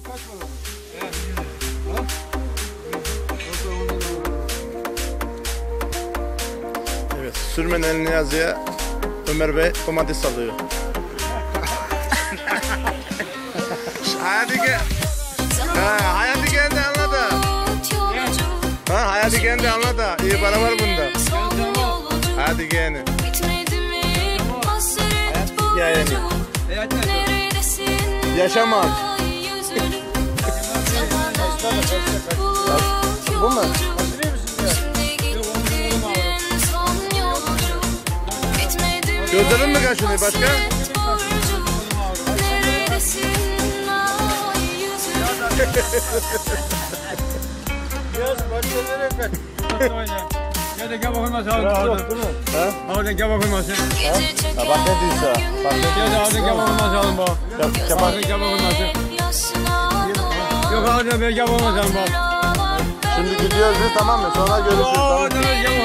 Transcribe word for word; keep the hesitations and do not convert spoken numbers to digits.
kaç para? Evet. Ha? Evet, sürmen elini yazıya Ömer Bey domates alıyor. Hayati gel. Ha, Hayati geldi anladı. Ha, Hayati geldi anladı. İyi para var bunda. Hadi gelin. Hayati gelin. Yaşamaz. Bu mu? Gözlerin mi kaşınıyor başka? Yaz başka nereye kaç? Ya da gel bakayım aşağı. Ha? Orada gel bakayım aşağı. Ha bak ne diyorsa. Bak ne Ya da orada gel bakayım aşağı bak. diyorsa. Orada gel bakayım aşağı. Yok orada gel bakayım aşağı bak. Şimdi gidiyoruz biz tamam mı? Sonra görüşürüz. Tamam. Orada gel